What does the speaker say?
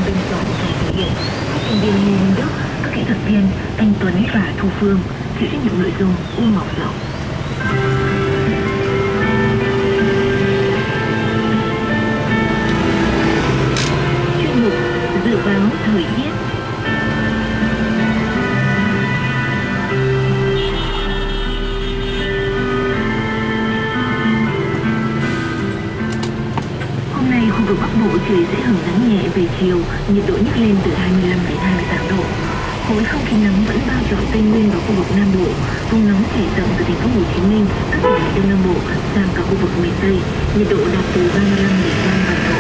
biên soạn và thể hiện. Các thành viên Lê Minh Đức, các kỹ thuật viên Anh Tuấn và Thu Phương, chịu trách nhiệm nội dung Uông Ngọc Dậu. Chuyên mục dự báo thời tiết. Hôm nay khu vực Bắc Bộ trời sẽ hưởng nắng nhẹ về chiều, nhiệt độ nhích lên từ 25 đến 28 độ. Khối không khí nóng vẫn bao trọn Tây Nguyên và khu vực Nam Bộ. Vùng nóng trải rộng từ thành phố Hồ Chí Minh, các tỉnh Đông Nam Bộ sang cả khu vực miền Tây. Nhiệt độ đạt từ 35 đến 37 độ.